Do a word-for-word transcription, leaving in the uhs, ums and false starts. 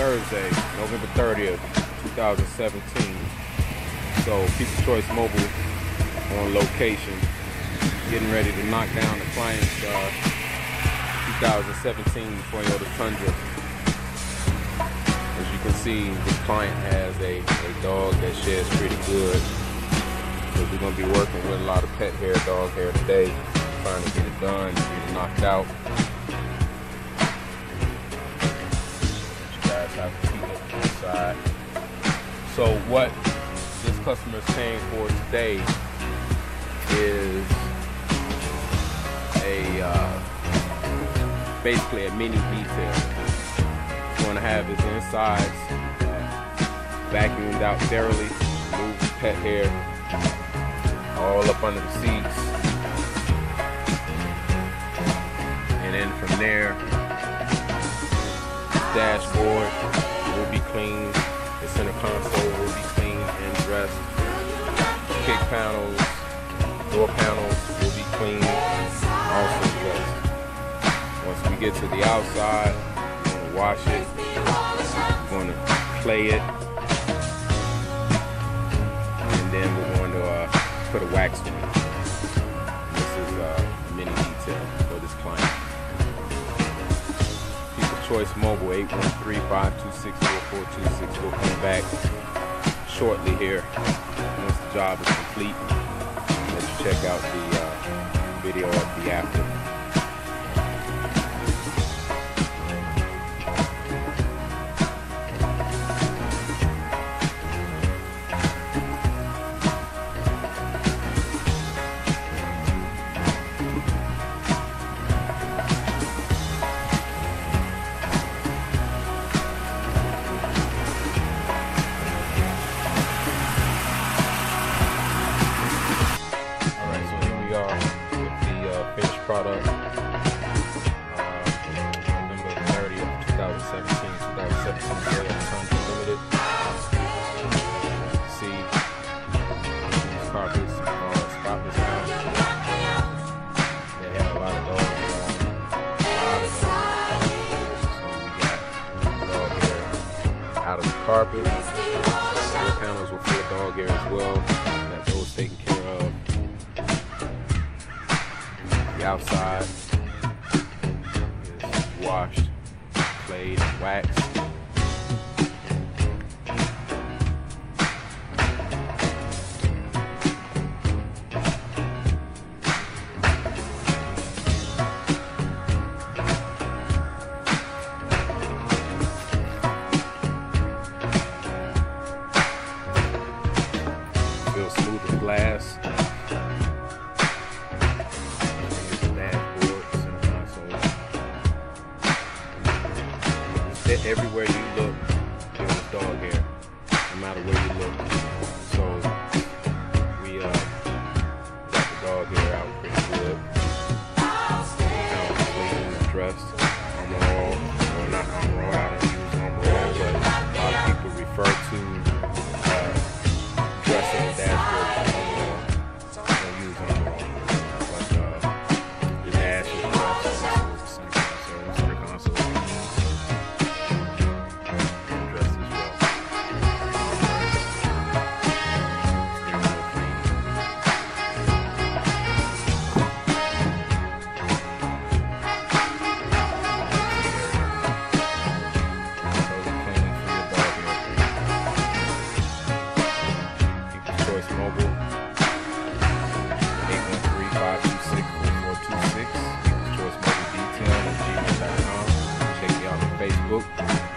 Thursday, November thirtieth, two thousand seventeen. So People's Choice Mobile on location, getting ready to knock down the client's uh, two thousand seventeen Toyota Tundra. As you can see, this client has a, a dog that sheds pretty good. So we're going to be working with a lot of pet hair, dog hair today, trying to get it done, get it knocked out. You guys have to keep it inside. So what this customer is paying for today is a uh, basically a mini detail. He's going to have his insides vacuumed out thoroughly, remove the pet hair all up under the seats, and then from there, the dashboard will be clean, the center console will be clean and dressed, kick panels, door panels will be clean, also dressed. Once we get to the outside, we're going to wash it, we're going to clay it, and then we're going to uh, put a wax on it. This is uh, a mini detail for this client. People's Choice Mobile, eight one three, five two six, four four two six. We'll come back shortly here once the job is complete. Let you check out the uh, video of the after. Finished product, uh, November thirtieth, two thousand seventeen, two thousand seventeen Toyota Tundra Limited. See, these carpets are spotless now. They have a lot of dog hair on them, a lot of dog hair. So we got dog hair out of the carpet. The panels will full of dog hair as well. Got those taken care of. The outside is washed, clayed, and waxed. Feels smooth as glass. Everywhere you look, there's dog hair, no matter where you look. So we uh, got the dog hair out pretty good. Kind of clean and dressed. Armor all, or not armor all, I don't use armor all, but a lot of people refer to uh, dressing the dashboard with armor all. I don't use armor all, but uh, the dash is dressed, so the center console. Mobile, eight one three, five two six, four four two six. People's Choice Mobile Detail at gmail dot com. Check me out on Facebook.